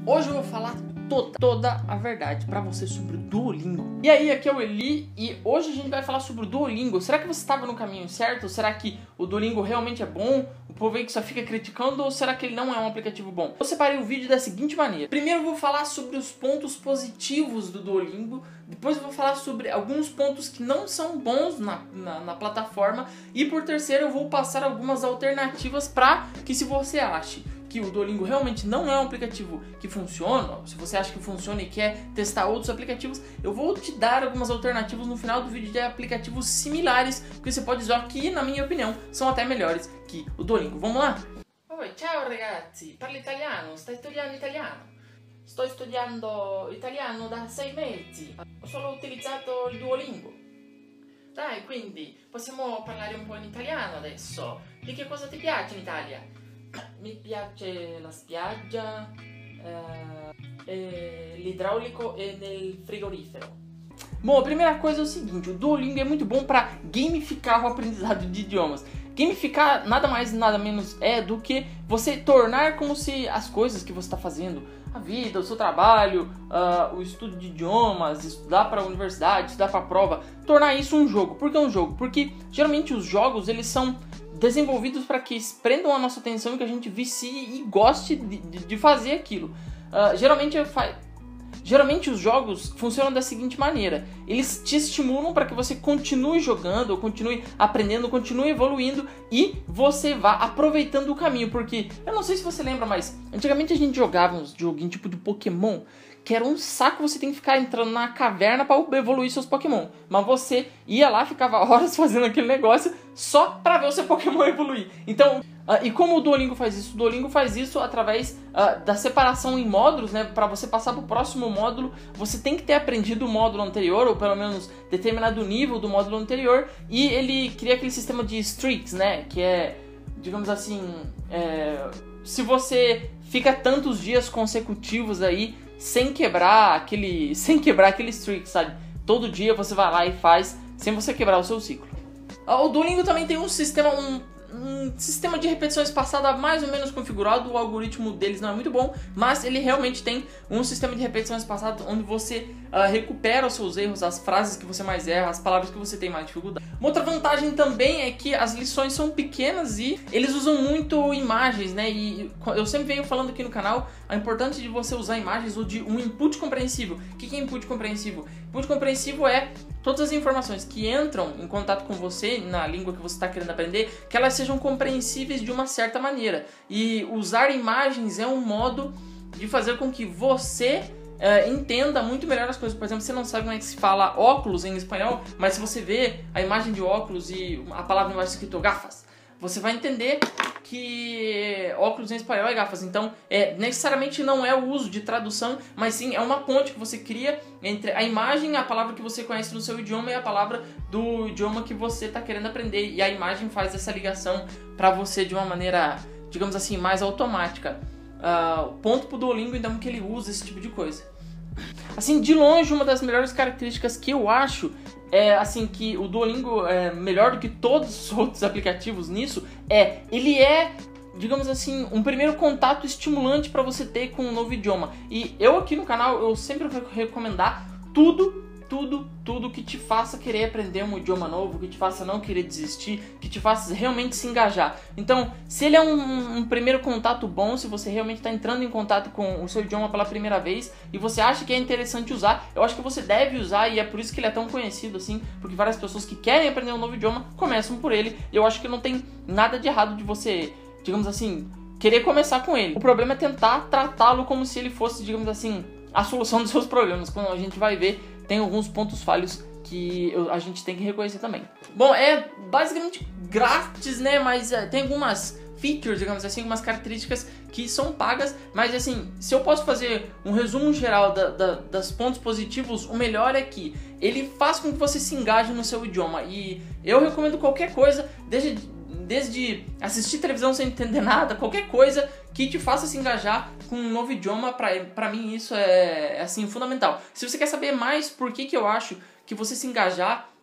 Hoje eu vou falar toda a verdade pra você sobre o Duolingo. E aí, aqui é o Eli e hoje a gente vai falar sobre o Duolingo. Será que você estava no caminho certo? Será que o Duolingo realmente é bom? O povo aí que só fica criticando, ou será que ele não é um aplicativo bom? Eu separei o vídeo da seguinte maneira. Primeiro eu vou falar sobre os pontos positivos do Duolingo. Depois eu vou falar sobre alguns pontos que não são bons na plataforma. E por terceiro eu vou passar algumas alternativas para que, se você acha que o Duolingo realmente não é um aplicativo que funciona, se você acha que funciona e quer testar outros aplicativos, eu vou te dar algumas alternativas no final do vídeo de aplicativos similares, que você pode usar, que na minha opinião são até melhores que o Duolingo. Vamos lá? Oi, ciao ragazzi, parli italiano? Stai studiando italiano? Sto studiando italiano da 6 mesi, ho solo utilizzato il Duolingo. Dai, quindi possiamo parlare un po' in italiano adesso. Di che cosa ti piace in Italia? Mi piace la spiaggia, l'idraulico e nel frigorifero. Bom, a primeira coisa é o seguinte, o Duolingo é muito bom para gamificar o aprendizado de idiomas. Gamificar nada mais nada menos é do que você tornar como se as coisas que você está fazendo, a vida, o seu trabalho, o estudo de idiomas, estudar para a universidade, estudar para a prova, tornar isso um jogo. Por que um jogo? Porque geralmente os jogos eles são desenvolvidos para que prendam a nossa atenção e que a gente vicie e goste de fazer aquilo. Geralmente os jogos funcionam da seguinte maneira: eles te estimulam para que você continue jogando, continue aprendendo, continue evoluindo e você vá aproveitando o caminho. Porque, eu não sei se você lembra, mas antigamente a gente jogava uns joguinhos tipo de Pokémon, que era um saco você tem que ficar entrando na caverna para evoluir seus Pokémon. Mas você ia lá, ficava horas fazendo aquele negócio só para ver o seu Pokémon evoluir. Então, e como o Duolingo faz isso? O Duolingo faz isso através da separação em módulos, né? Para você passar para o próximo módulo, você tem que ter aprendido o módulo anterior, ou pelo menos determinado nível do módulo anterior. E ele cria aquele sistema de streaks, né? Que é, digamos assim, se você fica tantos dias consecutivos aí sem quebrar aquele streak, sabe? Todo dia você vai lá e faz sem você quebrar o seu ciclo. O Duolingo também tem um sistema de repetição espaçada mais ou menos configurado. O algoritmo deles não é muito bom, mas ele realmente tem um sistema de repetição espaçada onde você recupera os seus erros, as frases que você mais erra, as palavras que você tem mais dificuldade. Uma outra vantagem também é que as lições são pequenas e eles usam muito imagens, né? E eu sempre venho falando aqui no canal a importância de você usar imagens ou de um input compreensível. O que é input compreensível? Input compreensível é todas as informações que entram em contato com você na língua que você está querendo aprender, que elas sejam compreensíveis de uma certa maneira. E usar imagens é um modo de fazer com que você entenda muito melhor as coisas. Por exemplo, você não sabe como é que se fala óculos em espanhol, mas se você vê a imagem de óculos e a palavra embaixo escrito gafas, você vai entender que óculos em espanhol é gafas. Então, necessariamente não é o uso de tradução, mas sim é uma ponte que você cria entre a imagem, a palavra que você conhece no seu idioma e a palavra do idioma que você está querendo aprender. E a imagem faz essa ligação para você de uma maneira, digamos assim, mais automática. Ponto pro Duolingo, então, que ele usa esse tipo de coisa. Assim, de longe, uma das melhores características que eu acho assim, que o Duolingo é melhor do que todos os outros aplicativos nisso, ele é, digamos assim, um primeiro contato estimulante para você ter com um novo idioma. E eu aqui no canal, eu sempre vou recomendar tudo que te faça querer aprender um idioma novo, que te faça não querer desistir, que te faça realmente se engajar. Então, se ele é um primeiro contato bom, se você realmente está entrando em contato com o seu idioma pela primeira vez e você acha que é interessante usar, eu acho que você deve usar, e é por isso que ele é tão conhecido assim, porque várias pessoas que querem aprender um novo idioma começam por ele. Eu acho que não tem nada de errado de você, digamos assim, querer começar com ele. O problema é tentar tratá-lo como se ele fosse, digamos assim, a solução dos seus problemas. Quando a gente vai ver, tem alguns pontos falhos que a gente tem que reconhecer também. Bom, é basicamente grátis, né? Mas tem algumas features, digamos assim, algumas características que são pagas. Mas assim, se eu posso fazer um resumo geral das pontos positivos, o melhor é que ele faz com que você se engaje no seu idioma. E eu recomendo qualquer coisa, desde assistir televisão sem entender nada, qualquer coisa que te faça se engajar com um novo idioma, pra mim isso é assim, fundamental. Se você quer saber mais por que eu acho que você se engajar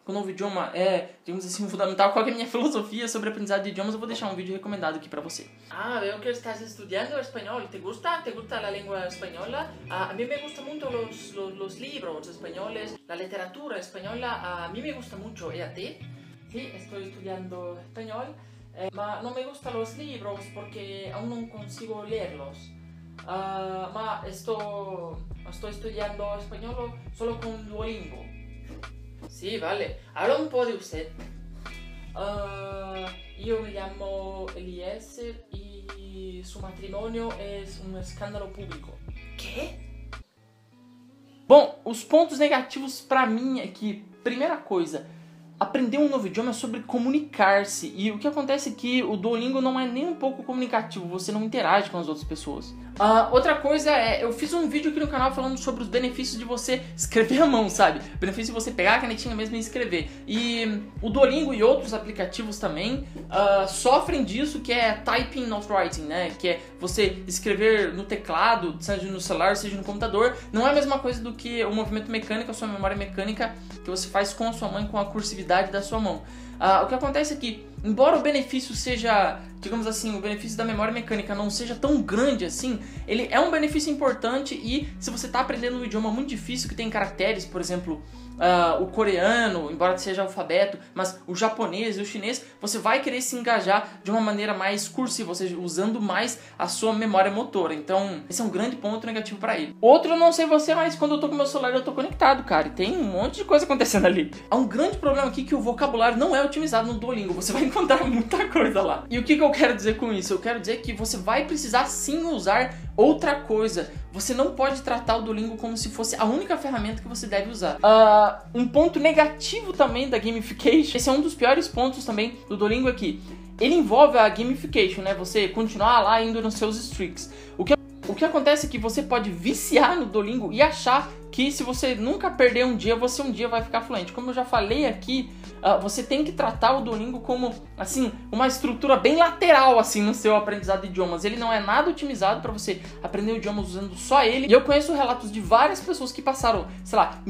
que o novo idioma é, digamos assim, fundamental, qual que é a minha filosofia sobre aprendizado de idiomas, eu vou deixar um vídeo recomendado aqui pra você. Ah, veo que estás estudiando espanhol. ¿Te gusta? ¿Te gusta la lengua española? A mí me gustan mucho los libros españoles, la literatura española, a mí me gusta mucho. ¿Y a ti? Sí, estoy estudiando español, ma no me gustan los libros porque aún no consigo leerlos. Ma estoy estudiando español solo con Duolingo. Sí, vale. Habla un poco de usted. Yo me llamo Eliezer y su matrimonio es um escândalo público. Quê? Bom, os pontos negativos pra mim é que, primeira coisa, aprender um novo idioma é sobre comunicar-se. E o que acontece é que o Duolingo não é nem um pouco comunicativo, você não interage com as outras pessoas. Outra coisa é, eu fiz um vídeo aqui no canal falando sobre os benefícios de você escrever à mão, sabe? O benefício de você pegar a canetinha mesmo e escrever. E o Duolingo e outros aplicativos também sofrem disso, que é typing not writing, né? Que é você escrever no teclado, seja no celular, seja no computador. Não é a mesma coisa do que o movimento mecânico, a sua memória mecânica que você faz com a sua mão, com a cursividade da sua mão. O que acontece é que, embora o benefício seja, digamos assim, o benefício da memória mecânica não seja tão grande assim, ele é um benefício importante e se você está aprendendo um idioma muito difícil que tem caracteres, por exemplo, o coreano, embora seja alfabeto, mas o japonês e o chinês, você vai querer se engajar de uma maneira mais cursiva, ou seja, usando mais a sua memória motora. Então, esse é um grande ponto negativo para ele. Outro, eu não sei você, mas quando eu tô com meu celular eu tô conectado, cara, e tem um monte de coisa acontecendo ali. Há um grande problema aqui que o vocabulário não é otimizado no Duolingo, você vai encontrar muita coisa lá. E o que eu quero dizer com isso? Eu quero dizer que você vai precisar sim usar outra coisa. Você não pode tratar o Duolingo como se fosse a única ferramenta que você deve usar. Um ponto negativo também da gamification, esse é um dos piores pontos também do Duolingo aqui. Ele envolve a gamification, né? Você continuar lá indo nos seus streaks. O que acontece é que você pode viciar no Duolingo e achar que se você nunca perder um dia, você um dia vai ficar fluente. Como eu já falei aqui, você tem que tratar o Duolingo como, assim, uma estrutura bem lateral, assim, no seu aprendizado de idiomas. Ele não é nada otimizado para você aprender idiomas usando só ele. E eu conheço relatos de várias pessoas que passaram, sei lá,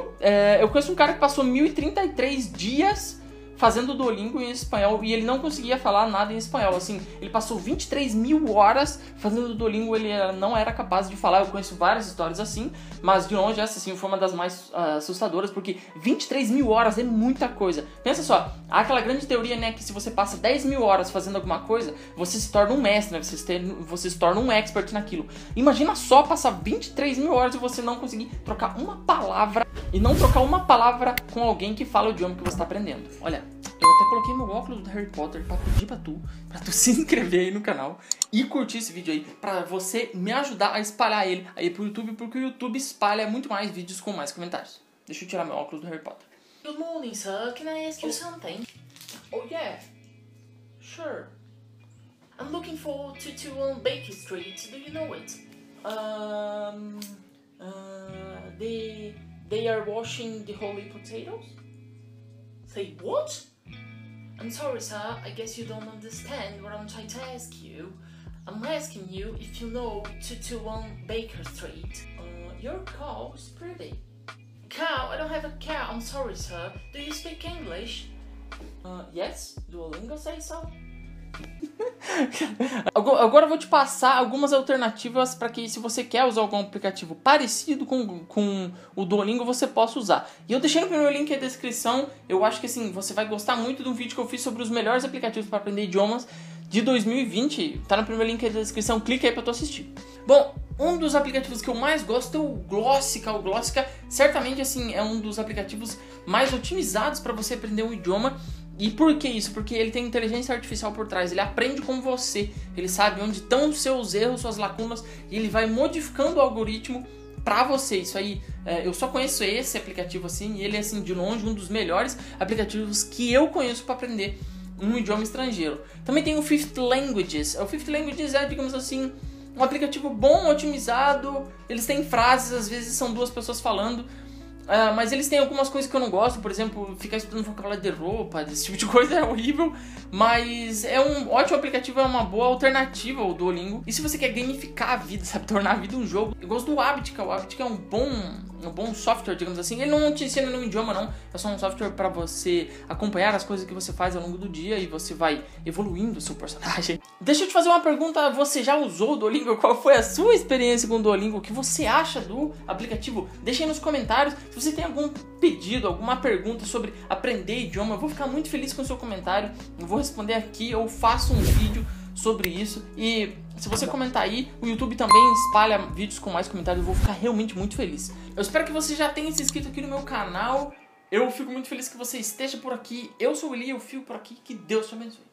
eu conheço um cara que passou 1033 dias fazendo Duolingo em espanhol e ele não conseguia falar nada em espanhol, assim, ele passou 23.000 horas fazendo Duolingo, ele não era capaz de falar. Eu conheço várias histórias assim, mas de longe essa assim foi uma das mais assustadoras, porque 23.000 horas é muita coisa. Pensa só, há aquela grande teoria, né, que se você passa 10.000 horas fazendo alguma coisa, você se torna um mestre, né, você se torna um expert naquilo. Imagina só passar 23.000 horas e você não conseguir trocar uma palavra, e não trocar uma palavra com alguém que fala o idioma que você está aprendendo. Olha, eu até coloquei meu óculos do Harry Potter pra pedir pra tu se inscrever aí no canal e curtir esse vídeo aí, pra você me ajudar a espalhar ele aí pro YouTube, porque o YouTube espalha muito mais vídeos com mais comentários. Deixa eu tirar meu óculos do Harry Potter. Good morning, sir. Can I ask you something? Oh yeah, sure. I'm looking for 221 Baker Street. Do you know it? They are washing the holy potatoes? Say what? I'm sorry, sir, I guess you don't understand what I'm trying to ask you. I'm asking you if you know 221 Baker Street. Your car is pretty. Cow? I don't have a car, I'm sorry, sir. Do you speak English? Yes, Duolingo say so. Agora eu vou te passar algumas alternativas para que, se você quer usar algum aplicativo parecido com o Duolingo, você possa usar. E eu deixei no primeiro link na descrição. Eu acho que assim, você vai gostar muito de um vídeo que eu fiz sobre os melhores aplicativos para aprender idiomas de 2020. Tá no primeiro link na descrição, clica aí para tu assistir. Bom, um dos aplicativos que eu mais gosto é o Glossica. O Glossica certamente assim é um dos aplicativos mais otimizados para você aprender um idioma. E por que isso? Porque ele tem inteligência artificial por trás, ele aprende com você, ele sabe onde estão os seus erros, suas lacunas, e ele vai modificando o algoritmo pra você. Isso aí, eu só conheço esse aplicativo assim, e ele é assim, de longe, um dos melhores aplicativos que eu conheço para aprender um idioma estrangeiro. Também tem o Fifth Languages. O Fifth Languages é, digamos assim, um aplicativo bom, otimizado, eles têm frases, às vezes são duas pessoas falando, mas eles têm algumas coisas que eu não gosto, por exemplo, ficar estudando vocabulário de roupa, esse tipo de coisa é horrível, mas é um ótimo aplicativo, é uma boa alternativa ao Duolingo. E se você quer gamificar a vida, sabe, tornar a vida um jogo, eu gosto do Abitica. O Abitica é um bom bom software, digamos assim. Ele não te ensina nenhum idioma, não. É só um software para você acompanhar as coisas que você faz ao longo do dia e você vai evoluindo o seu personagem. Deixa eu te fazer uma pergunta. Você já usou o Duolingo? Qual foi a sua experiência com o Duolingo? O que você acha do aplicativo? Deixa aí nos comentários. Se você tem algum pedido, alguma pergunta sobre aprender idioma, eu vou ficar muito feliz com o seu comentário. Eu vou responder aqui, eu faço um vídeo sobre isso. E se você comentar aí, o YouTube também espalha vídeos com mais comentários. Eu vou ficar realmente muito feliz. Eu espero que você já tenha se inscrito aqui no meu canal. Eu fico muito feliz que você esteja por aqui. Eu sou o Eli, eu fico por aqui. Que Deus te abençoe.